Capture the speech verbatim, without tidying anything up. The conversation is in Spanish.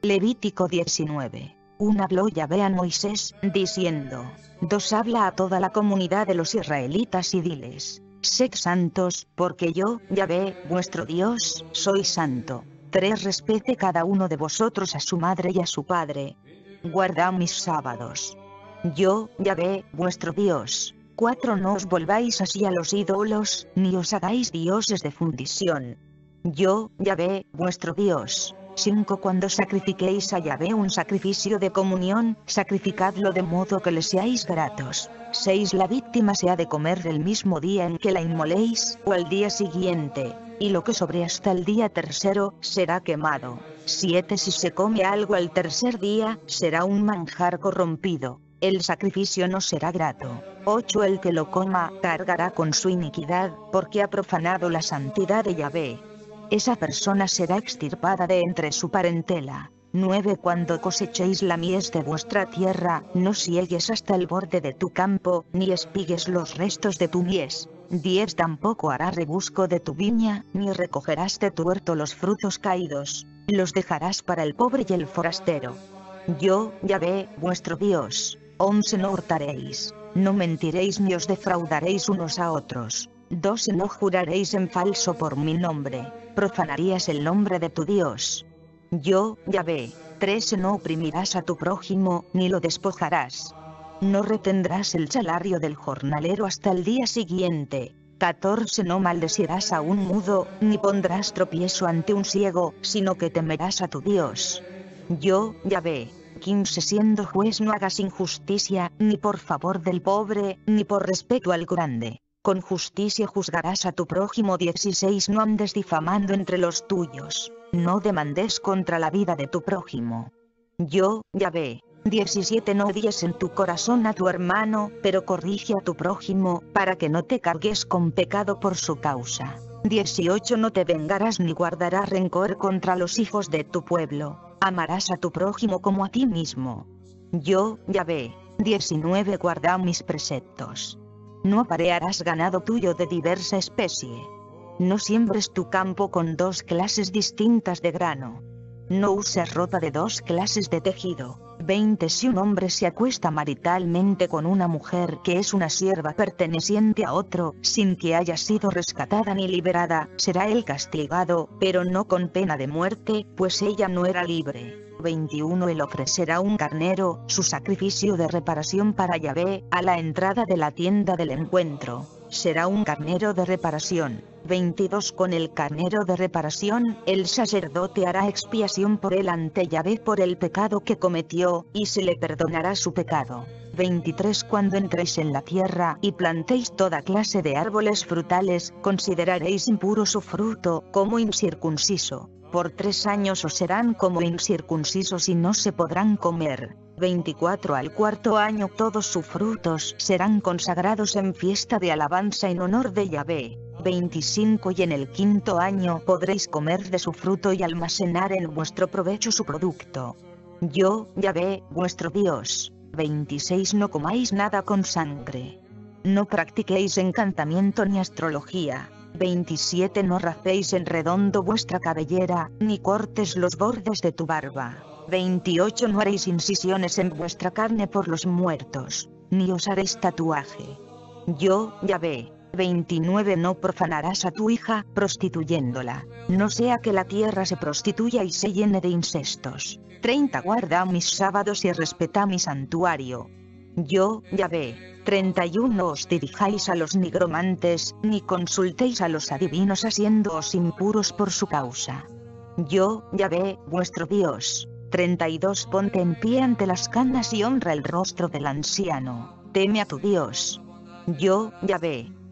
Levítico diecinueve. Uno habló Yahvé a Moisés, diciendo: Dos habla a toda la comunidad de los israelitas y diles: Sed santos, porque yo, Yahvé, vuestro Dios, soy santo. Tres Respete cada uno de vosotros a su madre y a su padre. Guardad mis sábados. Yo, Yahvé, vuestro Dios. Cuatro No os volváis así a los ídolos, ni os hagáis dioses de fundición. Yo, Yahvé, vuestro Dios. Cinco Cuando sacrifiquéis a Yahvé un sacrificio de comunión, sacrificadlo de modo que le seáis gratos. Seis La víctima se ha de comer del mismo día en que la inmoléis, o al día siguiente, y lo que sobre hasta el día tercero, será quemado. Siete Si se come algo al tercer día, será un manjar corrompido. El sacrificio no será grato. Ocho El que lo coma, cargará con su iniquidad, porque ha profanado la santidad de Yahvé. Esa persona será extirpada de entre su parentela. Nueve Cuando cosechéis la mies de vuestra tierra, no siegues hasta el borde de tu campo, ni espigues los restos de tu mies. Diez Tampoco harás rebusco de tu viña, ni recogerás de tu huerto los frutos caídos. Los dejarás para el pobre y el forastero. Yo, Yahvé, vuestro Dios. Once No hurtaréis. No mentiréis ni os defraudaréis unos a otros. Doce No juraréis en falso por mi nombre. Profanarías el nombre de tu Dios. Yo, Yahvé. Trece No oprimirás a tu prójimo, ni lo despojarás. No retendrás el salario del jornalero hasta el día siguiente. Catorce No maldecirás a un mudo, ni pondrás tropiezo ante un ciego, sino que temerás a tu Dios. Yo, Yahvé. Quince Siendo juez no hagas injusticia, ni por favor del pobre, ni por respeto al grande. Con justicia juzgarás a tu prójimo. Dieciséis No andes difamando entre los tuyos. No demandes contra la vida de tu prójimo. Yo, Yahvé. Diecisiete No odies en tu corazón a tu hermano, pero corrige a tu prójimo, para que no te cargues con pecado por su causa. Dieciocho No te vengarás ni guardarás rencor contra los hijos de tu pueblo. Amarás a tu prójimo como a ti mismo. Yo, Yahvé. Diecinueve Guarda mis preceptos. No aparearás ganado tuyo de diversa especie. No siembres tu campo con dos clases distintas de grano. No uses ropa de dos clases de tejido. veinte Si un hombre se acuesta maritalmente con una mujer que es una sierva perteneciente a otro, sin que haya sido rescatada ni liberada, será él castigado, pero no con pena de muerte, pues ella no era libre. veintiuno Él ofrecerá un carnero, su sacrificio de reparación para Yahvé, a la entrada de la tienda del encuentro. Será un carnero de reparación. veintidós Con el carnero de reparación, el sacerdote hará expiación por él ante Yahvé por el pecado que cometió, y se le perdonará su pecado. veintitrés Cuando entréis en la tierra y plantéis toda clase de árboles frutales, consideraréis impuro su fruto, como incircunciso. Por tres años os serán como incircuncisos y no se podrán comer. veinticuatro Al cuarto año todos sus frutos serán consagrados en fiesta de alabanza en honor de Yahvé. veinticinco Y en el quinto año podréis comer de su fruto y almacenar en vuestro provecho su producto. Yo, Yahvé, vuestro Dios. veintiséis No comáis nada con sangre. No practiquéis encantamiento ni astrología. veintisiete No racéis en redondo vuestra cabellera, ni cortes los bordes de tu barba. veintiocho No haréis incisiones en vuestra carne por los muertos, ni os haréis tatuaje. Yo, Yahvé. veintinueve No profanarás a tu hija, prostituyéndola. No sea que la tierra se prostituya y se llene de incestos. treinta Guarda mis sábados y respeta mi santuario. Yo, Yahvé. treinta y uno No os dirijáis a los nigromantes, ni consultéis a los adivinos haciéndoos impuros por su causa. Yo, Yahvé, vuestro Dios. treinta y dos Ponte en pie ante las canas y honra el rostro del anciano. Teme a tu Dios. Yo, Yahvé.